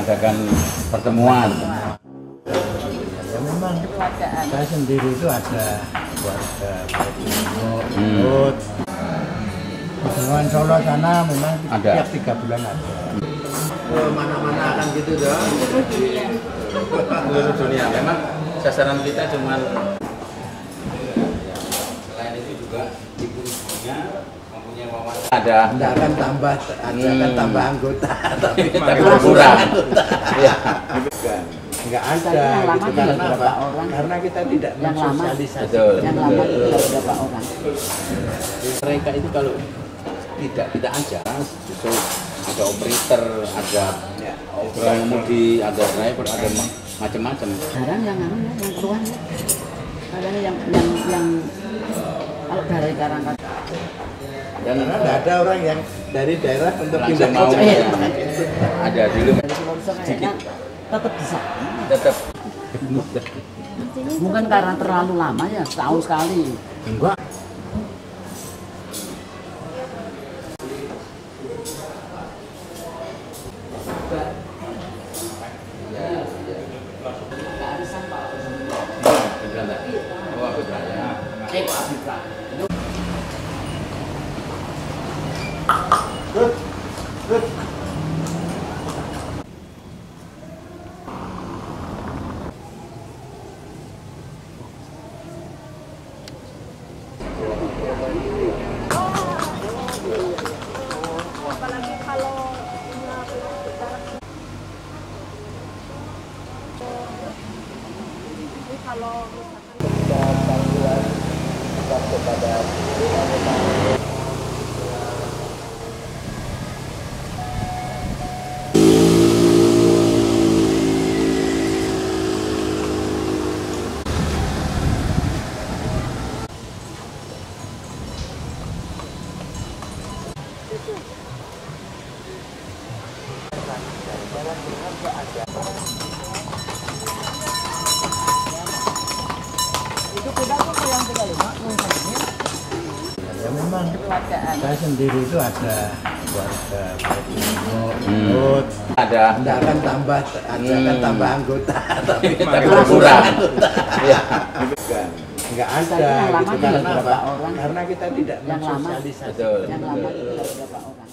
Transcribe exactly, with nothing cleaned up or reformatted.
mengadakan pertemuan. Ya memang saya sendiri itu ada keluarga Timur. Hubungan Solo sana memang Ada. tiap tiga bulan ada. Mana-mana akan gitu dong. Seluruh dunia. Memang sasaran kita cuman selain itu juga ibu ibunya mempunyai wawasan. Ada. Tidak akan tambah, ada akan Hmm. tambah anggota, tapi Tapi malah kurang. anggota. Ya. Enggak ada, yang lama gitu. juga Karena berapa apa? orang? Karena kita tidak Yang lama. mensosialisasi. Betul. Yang lama juga berapa orang? Mereka itu kalau tidak kita ajak, justru ada operator, ada Ya. pengemudi, ada driver, ada ma- macam-macam. Jarang yang anu ya, yang keluar ya. Kadang yang yang yang kalau dari Karangkat. Dan Karena tidak ada orang yang dari daerah untuk langsung pindah mau ke ya. Jakarta. Ada dulu Dari Sulawesi kayaknya tetap bisa. tetap Mungkin karena terlalu lama ya, setahun sekali. Enggak. Apalagi kalau punya penyakit darah. Jadi kalau misalkan Itu tidak kok yang tiga puluh lima ini. Ya memang Keluargaan. saya sendiri itu ada keluarga Timur. ada. Tidak akan tambah, ada akan Hmm. tambah anggota, tapi Tapi malah kurang. anggota. Ya. Enggak ada, Yang lama gitu. juga Karena berapa apa? orang? Karena kita tidak Yang lama. mensosialisasi. Betul. Yang lama juga berapa orang?